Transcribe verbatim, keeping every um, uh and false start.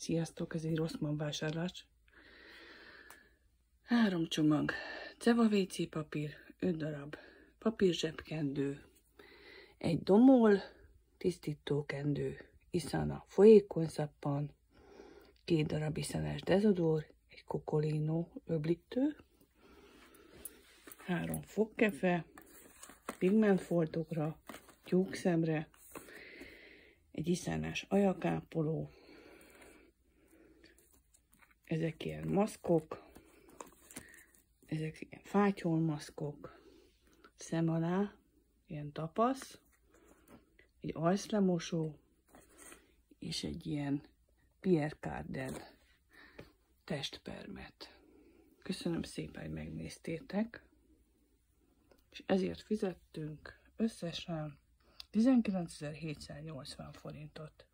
Sziasztok, ez egy Rossmann vásárlás. Három csomag Ceva vé cé papír, öt darab papír zsebkendő, egy domol tisztítókendő, Isana folyékony szappan, két darab Isanás dezodor, egy Cocolino öblítő, három fogkefe, pigmentfoltokra, tyúkszemre, egy Isanás ajakápoló, ezek ilyen maszkok, ezek ilyen fátyolmaszkok, szem alá, ilyen tapasz, egy ajszlemosó, és egy ilyen Pierre Cardin testpermet. Köszönöm szépen, hogy megnéztétek, és ezért fizettünk összesen tizenkilencezer-hétszáznyolcvan forintot.